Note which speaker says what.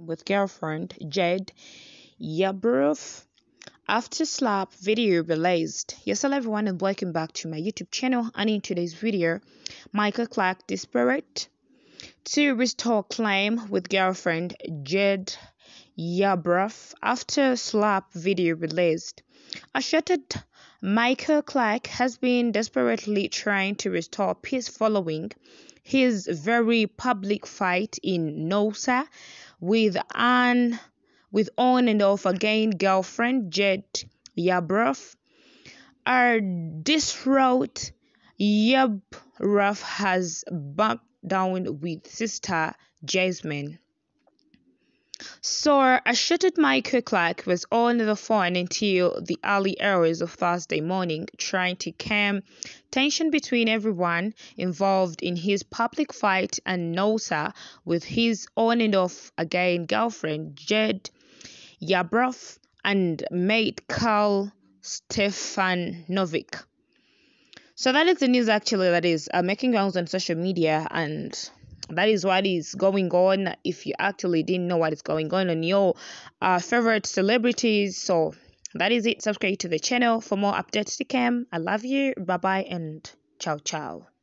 Speaker 1: with girlfriend Jed Yabrov after slap video released. Yes, hello everyone and welcome back to my YouTube channel. And in today's video, Michael Clark desperate to restore claim with girlfriend Jed Yabrov after slap video released. A shattered Michael Clark has been desperately trying to restore peace following his very public fight in Noosa with on and off again girlfriend Jed Yabrov. Our distraught Yabrov has backed down with sister Jasmine. So, a shattered Michael Clark was on the phone until the early hours of Thursday morning, trying to calm tension between everyone involved in his public fight and Noosa with his on and off again girlfriend Jed Yabrov and mate Karl Stefanovic. So that is the news actually that is making rounds on social media, and that is what is going on. If you actually didn't know what is going on your favorite celebrities, so that is it. Subscribe to the channel for more updates to come. I love you. Bye bye and ciao ciao.